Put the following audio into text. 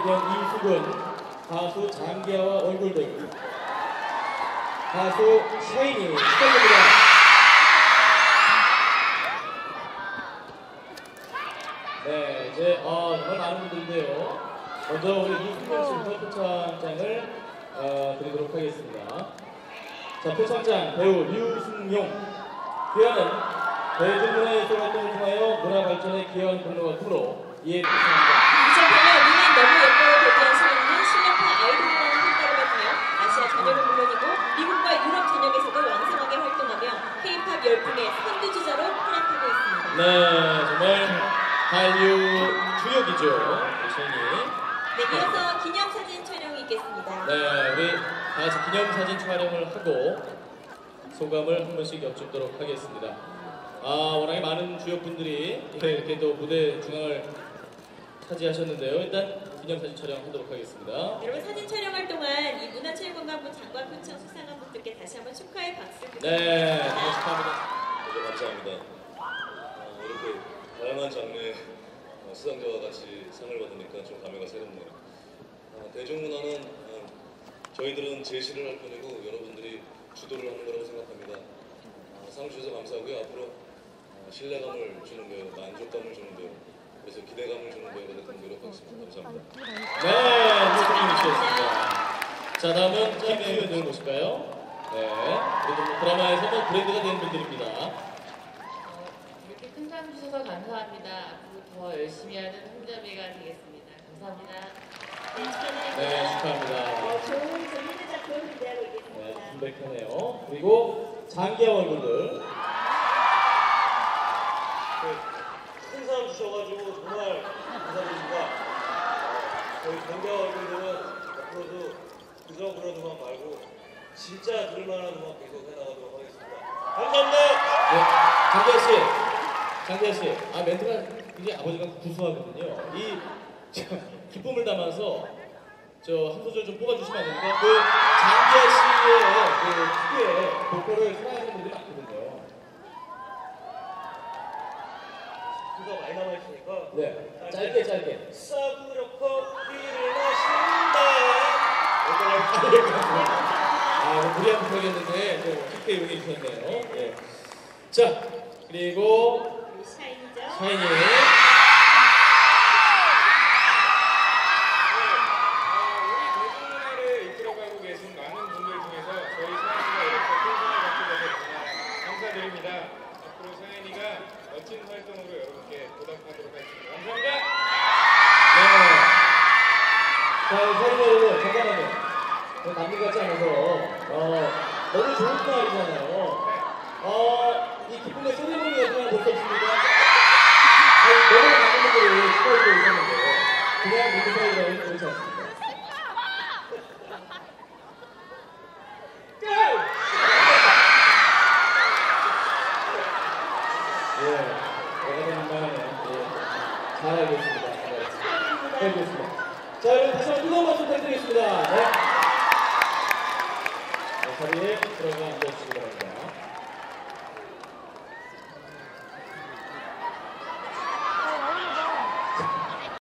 이수근, 가수 장기하와 얼굴들, 가수 샤이니 축하드립니다. 네, 이제 정말 많은 분들인데요. 먼저 우리 이수근 씨부터 표창장을 드리도록 하겠습니다. 자, 표창장 배우 류승용. 귀하는 대중문화예술 활동을 통하여 문화 발전에 기여한 공로가 크므로 이에 표창합니다. 2008년 미인 너무 예뻐요 데뷔한 신인은 실력파 아이돌이라는 평가를 받으며 아시아 전역은 물론이고 미국과 유럽 전역에서도 왕성하게 활동하며 K-팝 열풍의 선두주자로 활약하고 있습니다. 네, 정말 한류 주역이죠, 신이. 네, 이어서 기념사진 촬영이 있겠습니다. 네, 우리 다 같이 기념사진 촬영을 하고 소감을 한 번씩 여쭙도록 하겠습니다. 워낙에 많은 주역분들이 이렇게 또 무대 중앙을 차지하셨는데요. 일단 기념사진 촬영하도록 하겠습니다. 여러분 사진 촬영할 동안 이 문화체육관광부 장관 표창 수상한 분들께 다시 한번 축하의 박수 부탁드립니다. 네, 축하합니다. 네, 감사합니다. 이렇게 다양한 장르의 수상자와 같이 상을 받으니까 좀 감회가 새롭네요. 대중문화는 저희들은 제시를 할 뿐이고 여러분들이 주도를 하는 거라고 생각합니다. 상 주셔서 감사하고요. 앞으로 신뢰감을 주는 배우, 만족감을 주는 배우, 그래서 기대감을 주는 배우가 되도록 노력하겠습니다. 감사합니다. 네, 이수근 씨였습니다. 자, 다음은 김수현 배우 모실까요? 네, 그리고 드라마에서도 브랜드가 된 분들입니다. 이렇게 큰 상 주셔서 감사합니다. 앞으로 더 열심히 하는 홍자매가 되겠습니다. 감사합니다. 네, 축하드립니다. 네, 축하합니다. 좋은 재밌는 작품 기대하고 있겠습니다. 네, 담백하네요. 그리고 장기하 얼굴들. 큰 사람 주셔가지고 정말 감사드립니다. 저희 장기하 얼굴들은 앞으로도 그저 그러드만 말고 진짜 들을만한 음악 계속 해나가도록 하겠습니다. 감사합니다. 네, 장기하 씨, 멘트가 굉장히 아버지가 구수하거든요. 기쁨을 담아서 한 소절 좀 뽑아주시면 안 됩니까? 장기하 씨의 특유의 보컬을 사랑하는 분들이 많거든요. 그거 많이 남아있으니까 네, 짧게. 싸구려 커피를 마신다. 무리한 부탁이었는데 좀 쉽게 용해 주셨네요. 네. 자, 그리고 샤이니죠? 샤이니. 대중문화를 이끌어가고 계신 많은 분들 중에서 저희 사연이가 이렇게 큰 상을 받게 돼서 정말 감사드립니다. 앞으로 사연이가 멋진 활동으로 여러분께 보답하도록 하겠습니다. 감사합니다. 네. 자, 샤이니 여러분, 잠깐만요. 남들 같지 않아서 너무 좋은 날이잖아요. 이 기쁨의 소리머니 같은 거 볼 수 없습니까? 너무 많은 분들이 축하해주고 있었는데 그냥 무대 사이라고 그렇지 않습니다. 잘 알겠습니다. 자, 여러분 다시 한번 뜨거운 박수 부탁드리겠습니다. 네. 자리에 들어가